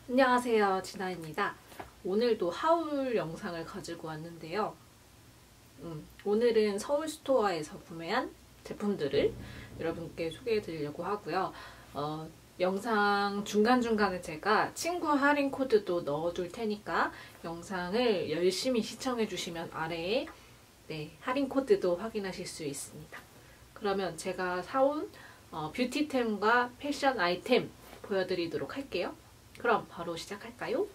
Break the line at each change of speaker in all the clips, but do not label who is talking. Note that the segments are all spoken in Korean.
안녕하세요, 진아입니다. 오늘도 하울 영상을 가지고 왔는데요. 오늘은 서울스토어에서 구매한 제품들을 여러분께 소개해 드리려고 하고요. 영상 중간중간에 제가 친구 할인 코드도 넣어둘 테니까 영상을 열심히 시청해 주시면 아래에 할인 코드도 확인하실 수 있습니다. 그러면 제가 사온 뷰티템과 패션 아이템 보여드리도록 할게요. 그럼 바로 시작할까요?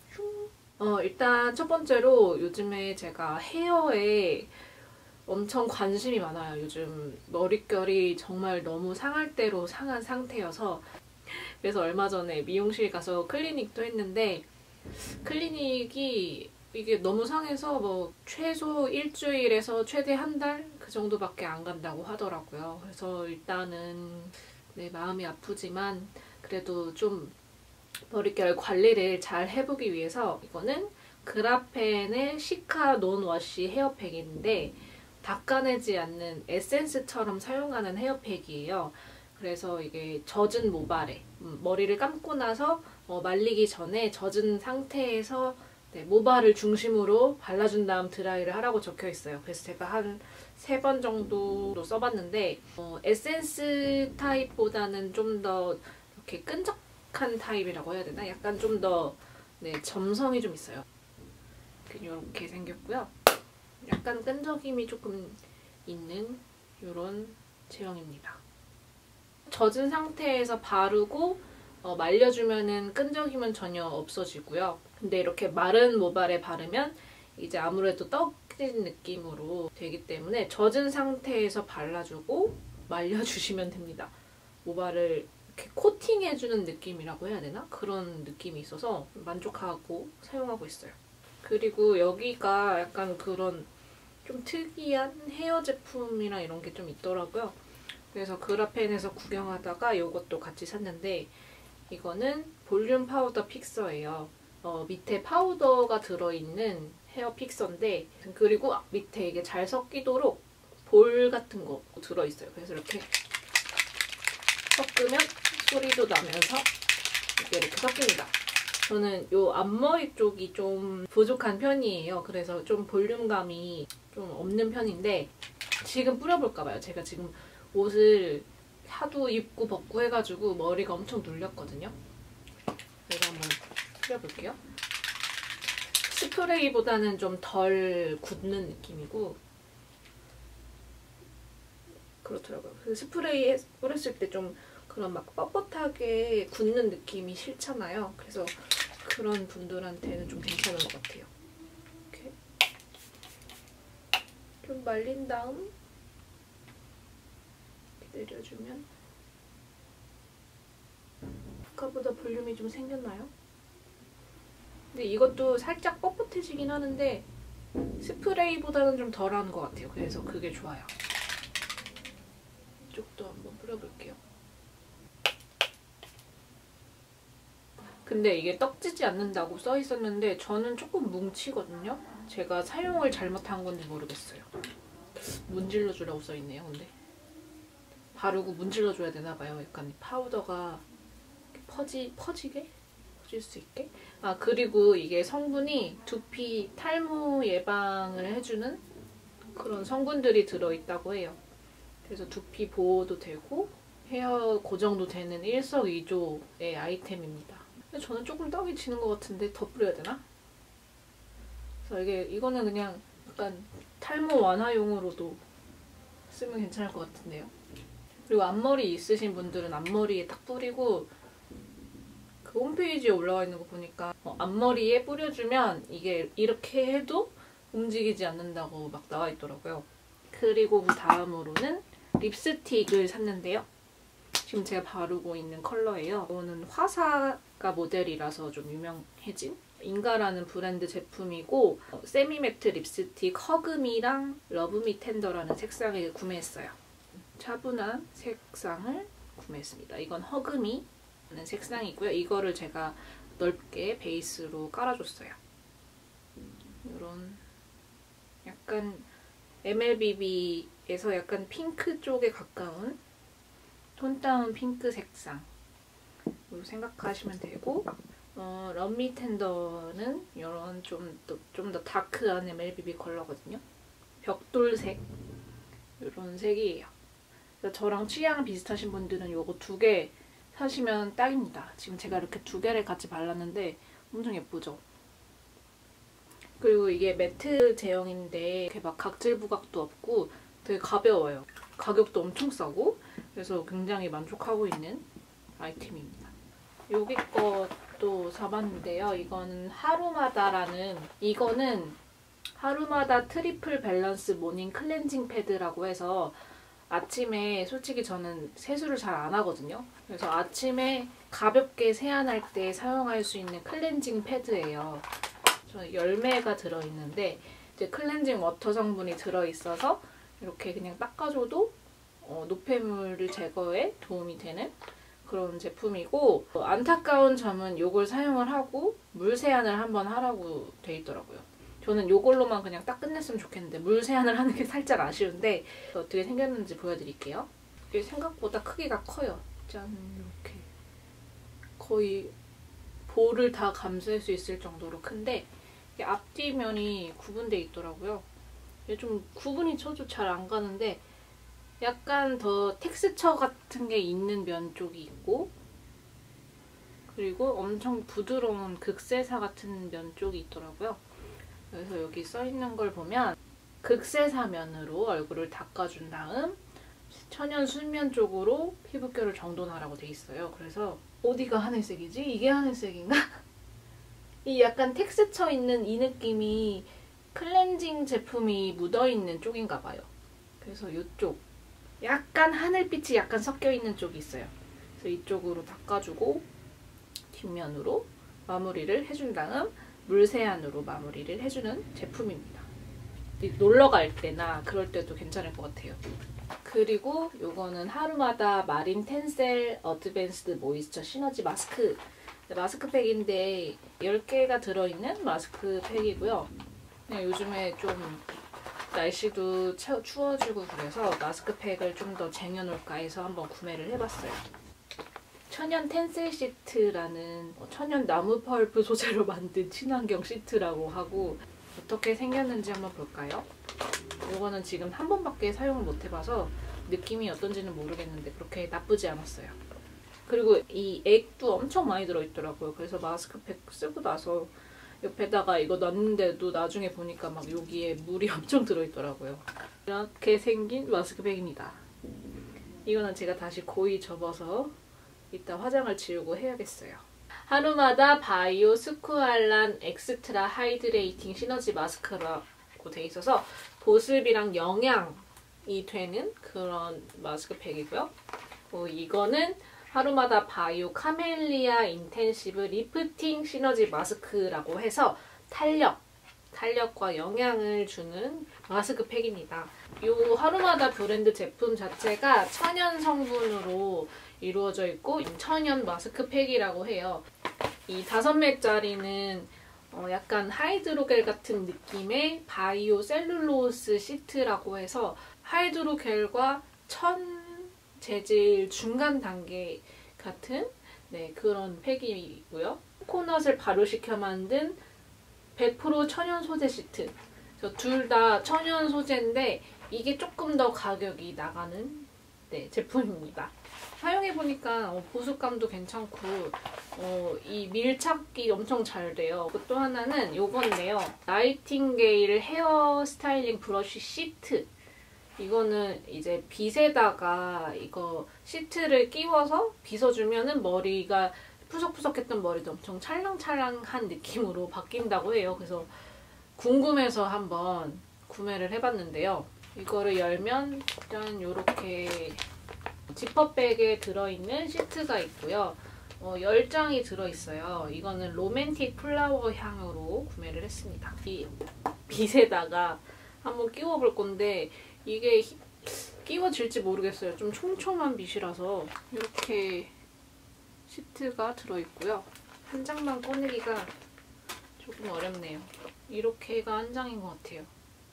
일단 첫 번째로 요즘에 제가 헤어에 엄청 관심이 많아요. 요즘 머릿결이 정말 너무 상할 대로 상한 상태여서 그래서 얼마 전에 미용실 가서 클리닉도 했는데 클리닉이 이게 너무 상해서 뭐 최소 일주일에서 최대 한 달 그 정도밖에 안 간다고 하더라고요. 그래서 일단은 마음이 아프지만 그래도 좀 머릿결 관리를 잘 해보기 위해서 이거는 그라펜의 시카 논워시 헤어팩인데 닦아내지 않는 에센스처럼 사용하는 헤어팩이에요. 그래서 이게 젖은 모발에 머리를 감고 나서 말리기 전에 젖은 상태에서 모발을 중심으로 발라준 다음 드라이를 하라고 적혀 있어요. 그래서 제가 한 3번 정도 써봤는데 에센스 타입보다는 좀 더 이렇게 끈적한 타입이라고 해야 되나? 약간 좀 더 점성이 좀 있어요. 이렇게 생겼고요. 약간 끈적임이 조금 있는 이런 제형입니다. 젖은 상태에서 바르고 말려주면은 끈적임은 전혀 없어지고요. 근데 이렇게 마른 모발에 바르면 이제 아무래도 떡진 느낌으로 되기 때문에 젖은 상태에서 발라주고 말려주시면 됩니다. 모발을 이렇게 코팅해주는 느낌이라고 해야 되나? 그런 느낌이 있어서 만족하고 사용하고 있어요. 그리고 여기가 약간 그런 좀 특이한 헤어 제품이랑 이런 게 좀 있더라고요. 그래서 그라펜에서 구경하다가 이것도 같이 샀는데 이거는 볼륨 파우더 픽서예요. 밑에 파우더가 들어있는 헤어 픽서인데 그리고 밑에 이게 잘 섞이도록 볼 같은 거 들어있어요. 그래서 이렇게 섞으면 소리도 나면서 이렇게 섞입니다. 저는 이 앞머리 쪽이 좀 부족한 편이에요. 그래서 좀 볼륨감이 좀 없는 편인데 지금 뿌려볼까봐요. 제가 지금 옷을 하도 입고 벗고 해가지고 머리가 엄청 눌렸거든요. 그래서 한번 뿌려볼게요. 스프레이보다는 좀 덜 굳는 느낌이고 그렇더라고요. 그 스프레이 뿌렸을 때 좀 그런 막 뻣뻣하게 굳는 느낌이 싫잖아요. 그래서 그런 분들한테는 좀 괜찮은 것 같아요. 이렇게 좀 말린 다음 이렇게 내려주면 아까보다 볼륨이 좀 생겼나요? 근데 이것도 살짝 뻣뻣해지긴 하는데 스프레이보다는 좀 덜한 것 같아요. 그래서 그게 좋아요. 이쪽도 한번 뿌려볼게요. 근데 이게 떡지지 않는다고 써있었는데 저는 조금 뭉치거든요? 제가 사용을 잘못한 건지 모르겠어요. 문질러주라고 써있네요. 근데 바르고 문질러줘야 되나봐요. 약간 파우더가 퍼지게? 퍼질 수 있게? 그리고 이게 성분이 두피 탈모 예방을 해주는 그런 성분들이 들어있다고 해요. 그래서 두피 보호도 되고 헤어 고정도 되는 일석이조의 아이템입니다. 근데 저는 조금 떡이 지는 것 같은데 더 뿌려야 되나? 그래서 이거는 그냥 약간 탈모 완화용으로도 쓰면 괜찮을 것 같은데요. 그리고 앞머리 있으신 분들은 앞머리에 딱 뿌리고 그 홈페이지에 올라와 있는 거 보니까 앞머리에 뿌려주면 이게 이렇게 해도 움직이지 않는다고 막 나와 있더라고요. 그리고 그 다음으로는 립스틱을 샀는데요. 지금 제가 바르고 있는 컬러예요. 이거는 화사가 모델이라서 좀 유명해진 인가라는 브랜드 제품이고 세미매트 립스틱 허그미랑 러브미 텐더라는 색상을 구매했어요. 차분한 색상을 구매했습니다. 이건 허그미라는 색상이고요. 이거를 제가 넓게 베이스로 깔아줬어요. 이런 약간 MLBB에서 약간 핑크 쪽에 가까운 톤다운 핑크 색상으로 생각하시면 되고 럼미 텐더는 이런 좀 더 다크한 MLBB 컬러거든요. 벽돌색 이런 색이에요. 저랑 취향 비슷하신 분들은 요거 2개 사시면 딱입니다. 지금 제가 이렇게 2개를 같이 발랐는데 엄청 예쁘죠? 그리고 이게 매트 제형인데 이렇게 막 각질 부각도 없고 되게 가벼워요. 가격도 엄청 싸고 그래서 굉장히 만족하고 있는 아이템입니다. 여기 것도 사봤는데요. 이거는 하루마다 트리플 밸런스 모닝 클렌징 패드라고 해서 아침에 솔직히 저는 세수를 잘 안 하거든요. 그래서 아침에 가볍게 세안할 때 사용할 수 있는 클렌징 패드예요. 저는 열매가 들어있는데 이제 클렌징 워터 성분이 들어있어서 이렇게 그냥 닦아줘도 노폐물을 제거에 도움이 되는 그런 제품이고 안타까운 점은 이걸 사용을 하고 물 세안을 한번 하라고 돼 있더라고요. 저는 이걸로만 그냥 딱 끝냈으면 좋겠는데 물 세안을 하는 게 살짝 아쉬운데 어떻게 생겼는지 보여드릴게요. 이게 생각보다 크기가 커요. 짠, 이렇게 거의 볼을 다 감쌀 수 있을 정도로 큰데 이게 앞뒤면이 구분돼 있더라고요. 이게 좀 구분이 저도 잘 안 가는데 약간 더 텍스처 같은 게 있는 면 쪽이 있고 그리고 엄청 부드러운 극세사 같은 면 쪽이 있더라고요. 그래서 여기 써있는 걸 보면 극세사 면으로 얼굴을 닦아준 다음 천연 순면 쪽으로 피부결을 정돈하라고 돼 있어요. 그래서 어디가 하늘색이지? 이게 하늘색인가? 이 약간 텍스처 있는 이 느낌이 클렌징 제품이 묻어있는 쪽인가 봐요. 그래서 이쪽 약간 하늘빛이 약간 섞여있는 쪽이 있어요. 그래서 이쪽으로 닦아주고 뒷면으로 마무리를 해준 다음 물세안으로 마무리를 해주는 제품입니다. 놀러 갈 때나 그럴 때도 괜찮을 것 같아요. 그리고 이거는 하루마다 마린 텐셀 어드밴스드 모이스처 시너지 마스크팩인데 10개가 들어있는 마스크팩이고요. 그냥 요즘에 좀 날씨도 추워지고 그래서 마스크팩을 좀 더 쟁여놓을까 해서 한번 구매를 해봤어요. 천연 텐셀 시트라는 천연 나무 펄프 소재로 만든 친환경 시트라고 하고 어떻게 생겼는지 한번 볼까요? 이거는 지금 한 번밖에 사용을 못 해봐서 느낌이 어떤지는 모르겠는데 그렇게 나쁘지 않았어요. 그리고 이 액도 엄청 많이 들어있더라고요. 그래서 마스크팩 쓰고 나서 옆에다가 이거 놨는데도 나중에 보니까 막 여기에 물이 엄청 들어있더라고요. 이렇게 생긴 마스크팩입니다. 이거는 제가 다시 고이 접어서 이따 화장을 지우고 해야겠어요. 하루마다 바이오 스쿠알란 엑스트라 하이드레이팅 시너지 마스크라고 돼 있어서 보습이랑 영양이 되는 그런 마스크팩이고요. 이거는 하루마다 바이오 카멜리아 인텐시브 리프팅 시너지 마스크라고 해서 탄력과 영양을 주는 마스크팩입니다. 이 하루마다 브랜드 제품 자체가 천연 성분으로 이루어져 있고 천연 마스크팩이라고 해요. 이 5맥짜리는 약간 하이드로겔 같은 느낌의 바이오 셀룰로스 시트라고 해서 하이드로겔과 천 재질 중간 단계 같은 그런 팩이고요. 코코넛을 발효시켜 만든 100% 천연 소재 시트. 둘 다 천연 소재인데 이게 조금 더 가격이 나가는 제품입니다. 사용해보니까 보습감도 괜찮고 이 밀착이 엄청 잘 돼요. 또 하나는 요건데요. 나이팅게일 헤어 스타일링 브러쉬 시트. 이거는 이제 빗에다가 이거 시트를 끼워서 빗어주면은 머리가 푸석푸석했던 머리도 엄청 찰랑찰랑한 느낌으로 바뀐다고 해요. 그래서 궁금해서 한번 구매를 해봤는데요. 이거를 열면 일단 이렇게 지퍼백에 들어있는 시트가 있고요. 10장이 들어있어요. 이거는 로맨틱 플라워 향으로 구매를 했습니다. 이 빗에다가 한번 끼워볼 건데 이게 끼워질지 모르겠어요. 좀 촘촘한 빗이라서 이렇게 시트가 들어있고요. 한 장만 꺼내기가 조금 어렵네요. 이렇게가 한 장인 것 같아요.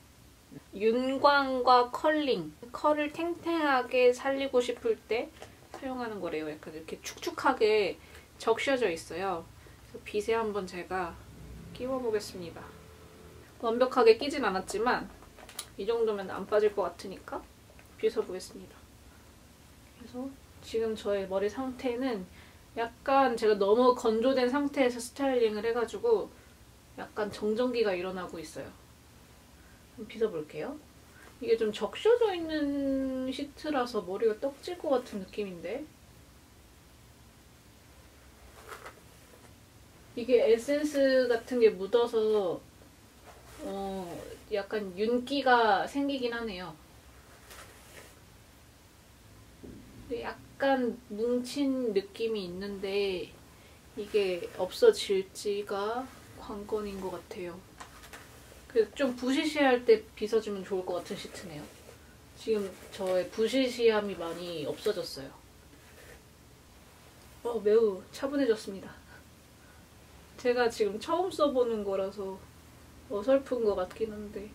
윤광과 컬링, 컬을 탱탱하게 살리고 싶을 때 사용하는 거래요. 약간 이렇게 축축하게 적셔져 있어요. 그래서 빗에 한번 제가 끼워보겠습니다. 완벽하게 끼진 않았지만 이 정도면 안 빠질 것 같으니까 빗어보겠습니다. 그래서 지금 저의 머리 상태는 약간 제가 너무 건조된 상태에서 스타일링을 해가지고 약간 정전기가 일어나고 있어요. 한번 빗어볼게요. 이게 좀 적셔져 있는 시트라서 머리가 떡질 것 같은 느낌인데 이게 에센스 같은 게 묻어서 약간 윤기가 생기긴 하네요. 약간 뭉친 느낌이 있는데 이게 없어질지가 관건인 것 같아요. 좀 부시시할 때 빗어주면 좋을 것 같은 시트네요. 지금 저의 부시시함이 많이 없어졌어요. 매우 차분해졌습니다. 제가 지금 처음 써보는 거라서 어설픈 것 같긴 한데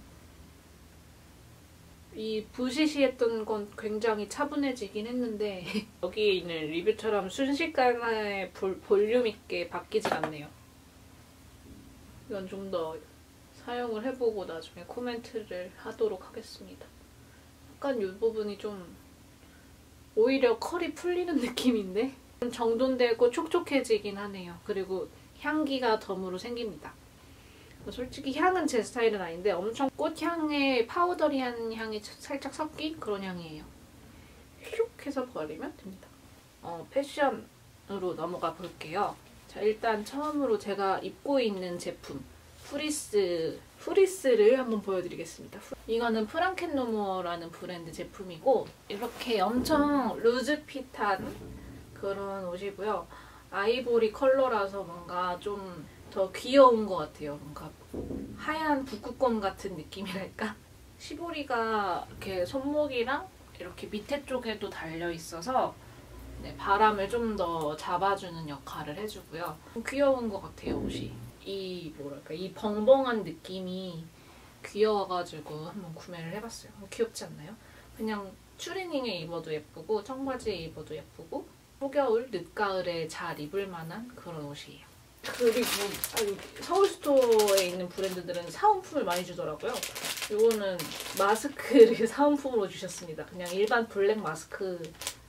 이 부시시했던 건 굉장히 차분해지긴 했는데 여기에 있는 리뷰처럼 순식간에 볼륨 있게 바뀌질 않네요. 이건 좀 더 사용을 해보고 나중에 코멘트를 하도록 하겠습니다. 약간 이 부분이 좀 오히려 컬이 풀리는 느낌인데 좀 정돈되고 촉촉해지긴 하네요. 그리고 향기가 덤으로 생깁니다. 솔직히 향은 제 스타일은 아닌데 엄청 꽃향의 파우더리한 향이 살짝 섞인 그런 향이에요. 슉 해서 버리면 됩니다. 패션으로 넘어가 볼게요. 자, 일단 처음으로 제가 입고 있는 제품 프리스를 한번 보여드리겠습니다. 이거는 프랑켄노무어라는 브랜드 제품이고 이렇게 엄청 루즈핏한 그런 옷이고요. 아이보리 컬러라서 뭔가 좀 더 귀여운 것 같아요. 뭔가 하얀 북극곰 같은 느낌이랄까? 시보리가 이렇게 손목이랑 이렇게 밑에 쪽에도 달려있어서 바람을 좀 더 잡아주는 역할을 해주고요. 귀여운 것 같아요, 옷이. 이 벙벙한 느낌이 귀여워가지고 한번 구매를 해봤어요. 귀엽지 않나요? 그냥 추리닝에 입어도 예쁘고 청바지에 입어도 예쁘고 초겨울, 늦가을에 잘 입을 만한 그런 옷이에요. 그리고 서울스토어에 있는 브랜드들은 사은품을 많이 주더라고요. 이거는 마스크를 사은품으로 주셨습니다. 그냥 일반 블랙 마스크고요.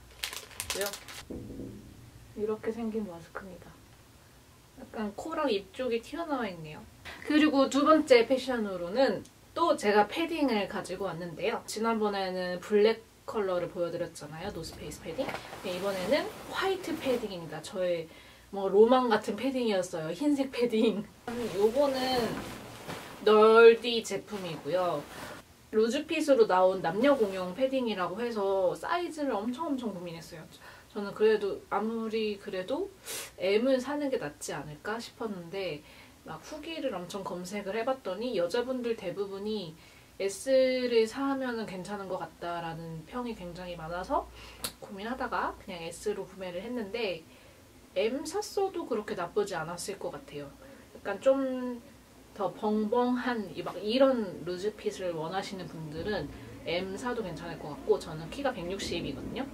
이렇게 생긴 마스크입니다. 약간 코랑 입 쪽이 튀어나와 있네요. 그리고 두 번째 패션으로는 또 제가 패딩을 가지고 왔는데요. 지난번에는 블랙 컬러를 보여드렸잖아요. 노스페이스 패딩. 이번에는 화이트 패딩입니다. 저의 로망 같은 패딩이었어요. 흰색 패딩. 요거는 널디 제품이고요. 루즈핏으로 나온 남녀 공용 패딩이라고 해서 사이즈를 엄청 고민했어요. 저는 그래도 아무리 그래도 M을 사는 게 낫지 않을까 싶었는데 막 후기를 엄청 검색을 해봤더니 여자분들 대부분이 S를 사면 괜찮은 것 같다라는 평이 굉장히 많아서 고민하다가 그냥 S로 구매를 했는데 M 샀어도 그렇게 나쁘지 않았을 것 같아요. 약간 좀 더 벙벙한 막 이런 루즈핏을 원하시는 분들은 M 사도 괜찮을 것 같고 저는 키가 160이거든요.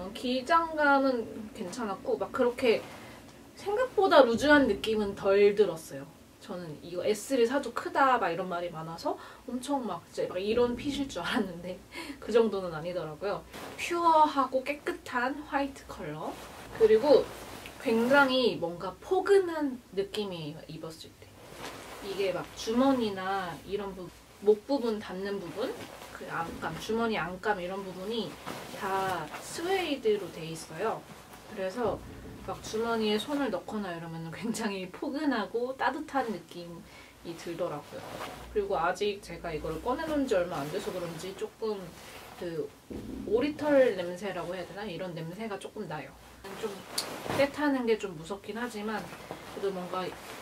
기장감은 괜찮았고 막 그렇게 생각보다 루즈한 느낌은 덜 들었어요. 저는 이거 S를 사도 크다 막 이런 말이 많아서 엄청 막 이런 핏일 줄 알았는데 그 정도는 아니더라고요. 퓨어하고 깨끗한 화이트 컬러. 그리고 굉장히 뭔가 포근한 느낌이에요. 입었을 때. 이게 막 주머니나 이런 목 부분 닿는 부분, 그 안감, 주머니 안감 이런 부분이 다 스웨이드로 돼 있어요. 그래서 막 주머니에 손을 넣거나 이러면 굉장히 포근하고 따뜻한 느낌이 들더라고요. 그리고 아직 제가 이걸 꺼내놓은 지 얼마 안 돼서 그런지 조금 그 오리털 냄새라고 해야 되나? 이런 냄새가 조금 나요. 좀 떼타는 게 좀 무섭긴 하지만 그래도 뭔가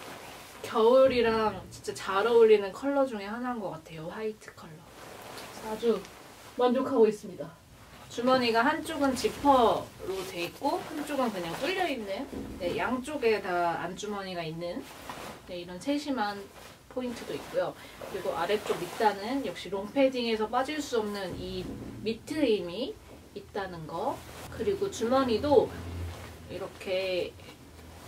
겨울이랑 진짜 잘 어울리는 컬러 중에 하나인 것 같아요. 화이트 컬러. 아주 만족하고 있습니다. 주머니가 한쪽은 지퍼로 돼 있고 한쪽은 그냥 뚫려있는 양쪽에 다 안주머니가 있는 이런 세심한 포인트도 있고요. 그리고 아래쪽 밑단은 역시 롱패딩에서 빠질 수 없는 이 밑트임이 있다는 거. 그리고 주머니도 이렇게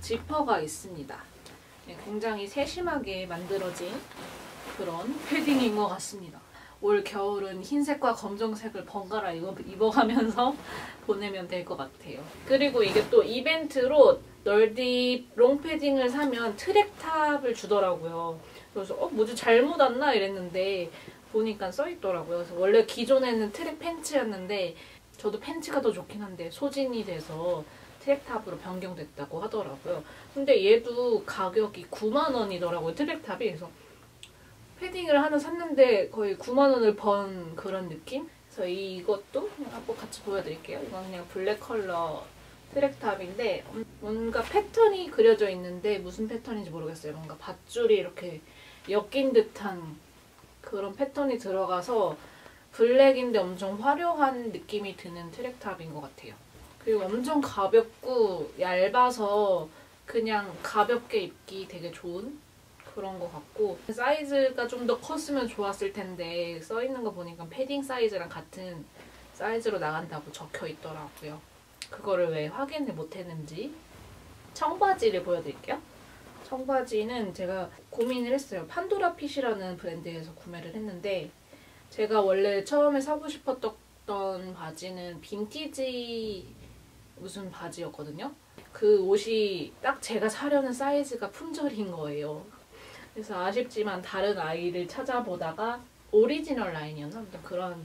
지퍼가 있습니다. 네, 굉장히 세심하게 만들어진 그런 패딩인 것 같습니다. 올 겨울은 흰색과 검정색을 번갈아 입어가면서 보내면 될 것 같아요. 그리고 이게 또 이벤트로 널딥 롱패딩을 사면 트랙탑을 주더라고요. 그래서 뭐지 잘못 왔나 이랬는데 보니까 써있더라고요. 그래서 원래 기존에는 트랙 팬츠였는데 저도 팬츠가 더 좋긴 한데 소진이 돼서 트랙탑으로 변경됐다고 하더라고요. 근데 얘도 가격이 9만 원이더라고요. 트랙탑이. 그래서 패딩을 하나 샀는데 거의 9만 원을 번 그런 느낌? 그래서 이것도 한번 같이 보여드릴게요. 이건 그냥 블랙 컬러 트랙탑인데 뭔가 패턴이 그려져 있는데 무슨 패턴인지 모르겠어요. 뭔가 밧줄이 이렇게 엮인 듯한 그런 패턴이 들어가서 블랙인데 엄청 화려한 느낌이 드는 트랙탑인 것 같아요. 그리고 엄청 가볍고 얇아서 그냥 가볍게 입기 되게 좋은 그런 것 같고 사이즈가 좀 더 컸으면 좋았을 텐데 써있는 거 보니까 패딩 사이즈랑 같은 사이즈로 나간다고 적혀 있더라고요. 그거를 왜 확인을 못했는지. 청바지를 보여드릴게요. 청바지는 제가 고민을 했어요. 판도라 핏이라는 브랜드에서 구매를 했는데 제가 원래 처음에 사고 싶었던 바지는 빈티지 무슨 바지였거든요. 그 옷이 딱 제가 사려는 사이즈가 품절인 거예요. 그래서 아쉽지만 다른 아이를 찾아보다가 오리지널 라인이었나? 아무튼 그런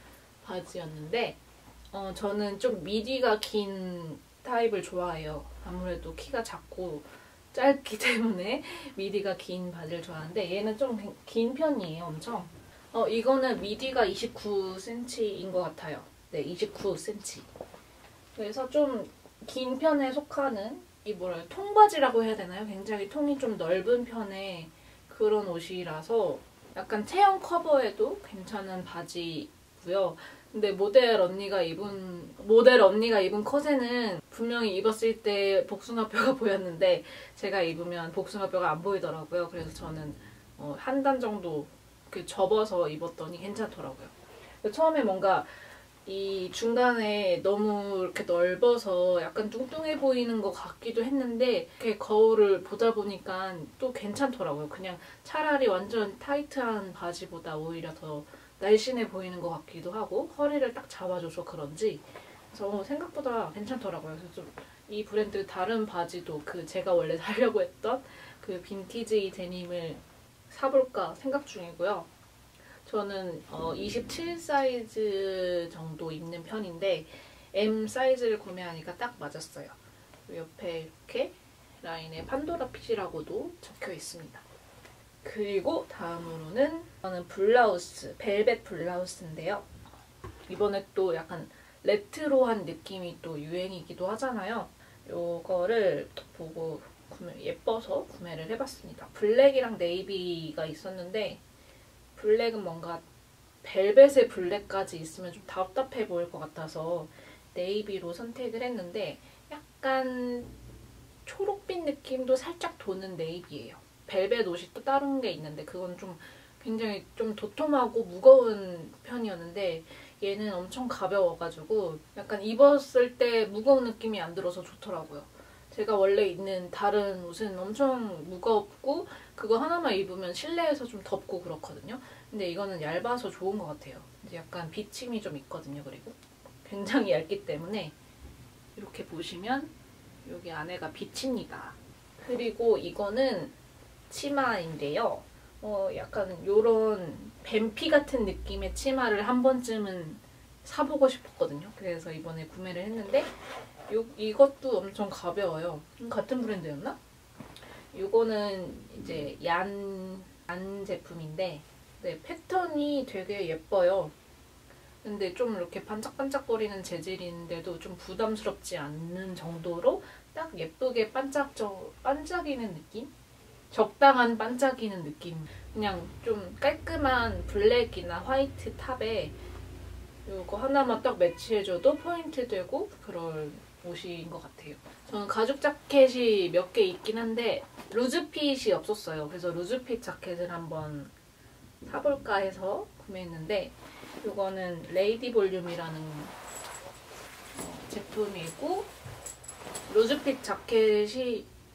바지였는데 저는 좀 미디가 긴 타입을 좋아해요. 아무래도 키가 작고 짧기 때문에 미디가 긴 바지를 좋아하는데 얘는 좀 긴 편이에요. 엄청. 이거는 미디가 29cm인 것 같아요. 네, 29cm. 그래서 좀 긴 편에 속하는 이 통바지라고 해야 되나요? 굉장히 통이 좀 넓은 편의 그런 옷이라서 약간 체형 커버에도 괜찮은 바지고요. 근데 모델 언니가 입은 컷에는 분명히 입었을 때 복숭아뼈가 보였는데 제가 입으면 복숭아뼈가 안 보이더라고요. 그래서 저는 한 단 정도 접어서 입었더니 괜찮더라고요. 처음에 뭔가 이 중간에 너무 이렇게 넓어서 약간 뚱뚱해 보이는 것 같기도 했는데 이렇게 거울을 보다 보니까 또 괜찮더라고요. 그냥 차라리 완전 타이트한 바지보다 오히려 더 날씬해 보이는 것 같기도 하고 허리를 딱 잡아줘서 그런지 그래서 생각보다 괜찮더라고요. 그래서 좀 이 브랜드 다른 바지도 제가 원래 사려고 했던 그 빈티지 데님을 사볼까 생각 중이고요. 저는 27 사이즈 정도 입는 편인데 M 사이즈를 구매하니까 딱 맞았어요. 옆에 이렇게 라인에 판도라 핏이라고도 적혀 있습니다. 그리고 다음으로는 저는 블라우스, 벨벳 블라우스인데요. 이번에 또 약간 레트로한 느낌이 또 유행이기도 하잖아요. 요거를 보고 예뻐서 구매를 해봤습니다. 블랙이랑 네이비가 있었는데 블랙은 뭔가 벨벳의 블랙까지 있으면 좀 답답해 보일 것 같아서 네이비로 선택을 했는데 약간 초록빛 느낌도 살짝 도는 네이비예요. 벨벳 옷이 또 다른 게 있는데 그건 좀 굉장히 좀 도톰하고 무거운 편이었는데 얘는 엄청 가벼워가지고 약간 입었을 때 무거운 느낌이 안 들어서 좋더라고요. 제가 원래 입는 다른 옷은 엄청 무겁고 그거 하나만 입으면 실내에서 좀 덥고 그렇거든요. 근데 이거는 얇아서 좋은 것 같아요. 이제 약간 비침이 좀 있거든요. 그리고 굉장히 얇기 때문에 이렇게 보시면 여기 안에가 비칩니다. 그리고 이거는 치마인데요. 약간 요런 뱀피 같은 느낌의 치마를 한 번쯤은 사보고 싶었거든요. 그래서 이번에 구매를 했는데 이것도 엄청 가벼워요. 같은 브랜드였나? 이거는 이제 얀 제품인데 네, 패턴이 되게 예뻐요. 근데 좀 이렇게 반짝반짝거리는 재질인데도 좀 부담스럽지 않는 정도로 딱 예쁘게 반짝이는 느낌? 적당한 반짝이는 느낌. 그냥 좀 깔끔한 블랙이나 화이트 탑에 이거 하나만 딱 매치해줘도 포인트 되고 그럴 옷인 것 같아요. 저는 가죽 자켓이 몇 개 있긴 한데 루즈핏이 없었어요. 그래서 루즈핏 자켓을 한번 사볼까 해서 구매했는데 이거는 레이디 볼륨이라는 제품이고 루즈핏 자켓이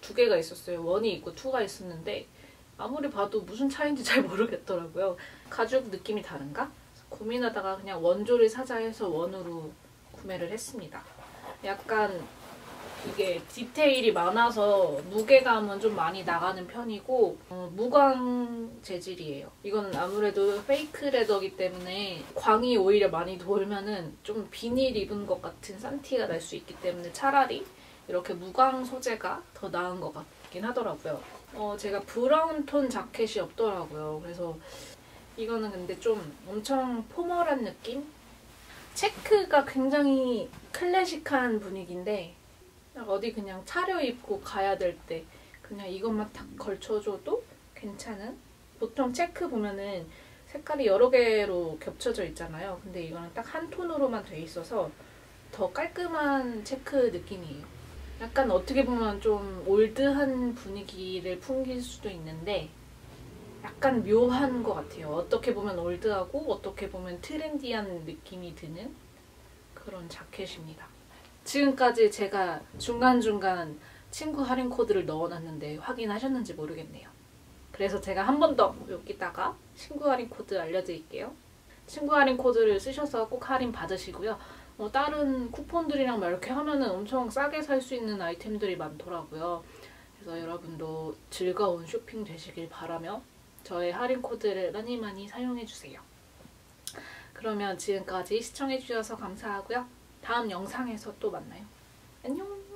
두 개가 있었어요. 1이 있고 2가 있었는데 아무리 봐도 무슨 차이인지 잘 모르겠더라고요. 가죽 느낌이 다른가? 고민하다가 그냥 원조를 사자 해서 1으로 구매를 했습니다. 약간 이게 디테일이 많아서 무게감은 좀 많이 나가는 편이고 무광 재질이에요. 이건 아무래도 페이크 레더기 때문에 광이 오히려 많이 돌면은 좀 비닐 입은 것 같은 산티가 날 수 있기 때문에 차라리 이렇게 무광 소재가 더 나은 것 같긴 하더라고요. 제가 브라운 톤 자켓이 없더라고요. 그래서 이거는 근데 좀 엄청 포멀한 느낌? 체크가 굉장히 클래식한 분위기인데 어디 그냥 차려입고 가야 될 때 그냥 이것만 딱 걸쳐줘도 괜찮은? 보통 체크 보면은 색깔이 여러 개로 겹쳐져 있잖아요. 근데 이거는 딱 한 톤으로만 돼 있어서 더 깔끔한 체크 느낌이에요. 약간 어떻게 보면 좀 올드한 분위기를 풍길 수도 있는데 약간 묘한 것 같아요. 어떻게 보면 올드하고 어떻게 보면 트렌디한 느낌이 드는 그런 자켓입니다. 지금까지 제가 중간중간 친구 할인 코드를 넣어놨는데 확인하셨는지 모르겠네요. 그래서 제가 한 번 더 여기다가 친구 할인 코드 알려드릴게요. 친구 할인 코드를 쓰셔서 꼭 할인 받으시고요. 다른 쿠폰들이랑 막 이렇게 하면은 엄청 싸게 살 수 있는 아이템들이 많더라고요. 그래서 여러분도 즐거운 쇼핑 되시길 바라며 저의 할인 코드를 많이 많이 사용해주세요. 그러면 지금까지 시청해주셔서 감사하고요. 다음 영상에서 또 만나요. 안녕!